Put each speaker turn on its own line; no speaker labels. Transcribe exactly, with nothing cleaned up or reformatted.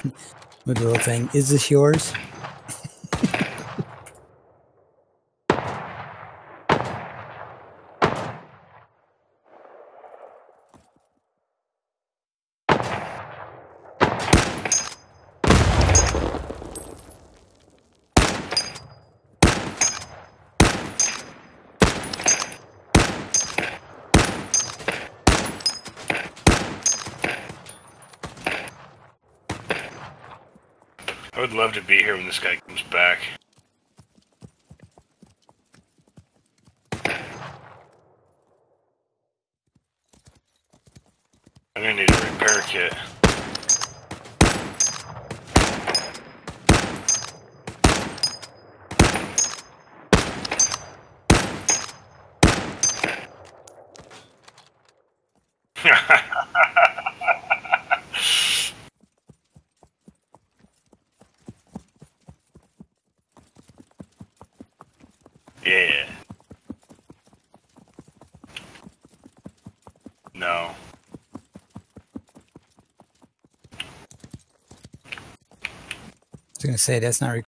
With the little thing. Is this yours?
I would love to be here when this guy comes back. I'm gonna need a repair kit. Yeah. No.
I was gonna say that's not